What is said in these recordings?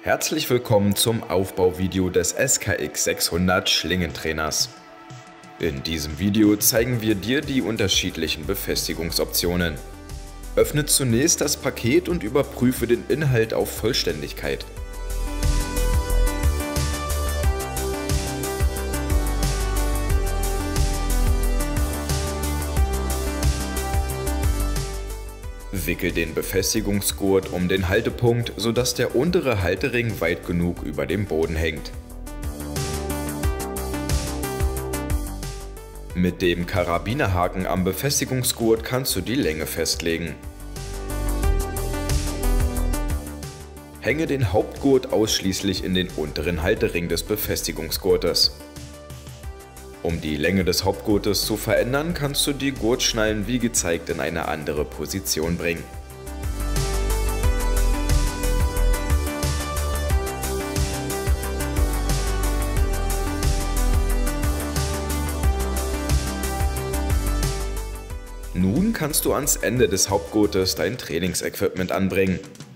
Herzlich willkommen zum Aufbauvideo des SKX 600 Schlingentrainers. In diesem Video zeigen wir dir die unterschiedlichen Befestigungsoptionen. Öffne zunächst das Paket und überprüfe den Inhalt auf Vollständigkeit. Wickel den Befestigungsgurt um den Haltepunkt, sodass der untere Haltering weit genug über dem Boden hängt. Mit dem Karabinerhaken am Befestigungsgurt kannst du die Länge festlegen. Hänge den Hauptgurt ausschließlich in den unteren Haltering des Befestigungsgurtes. Um die Länge des Hauptgurtes zu verändern, kannst du die Gurtschnallen wie gezeigt in eine andere Position bringen. Nun kannst du ans Ende des Hauptgurtes dein Trainingsequipment anbringen.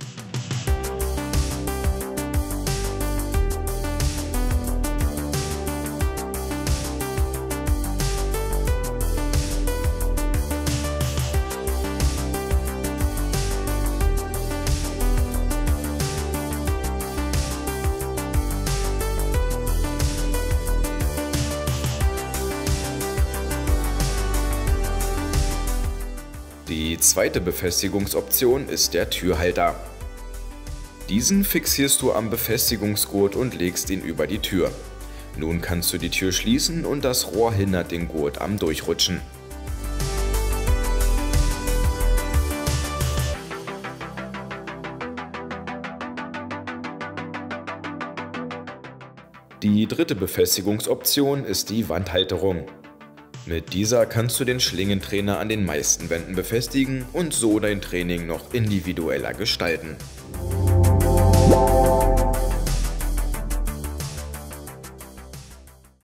Die zweite Befestigungsoption ist der Türhalter. Diesen fixierst du am Befestigungsgurt und legst ihn über die Tür. Nun kannst du die Tür schließen und das Rohr hindert den Gurt am Durchrutschen. Die dritte Befestigungsoption ist die Wandhalterung. Mit dieser kannst du den Schlingentrainer an den meisten Wänden befestigen und so dein Training noch individueller gestalten.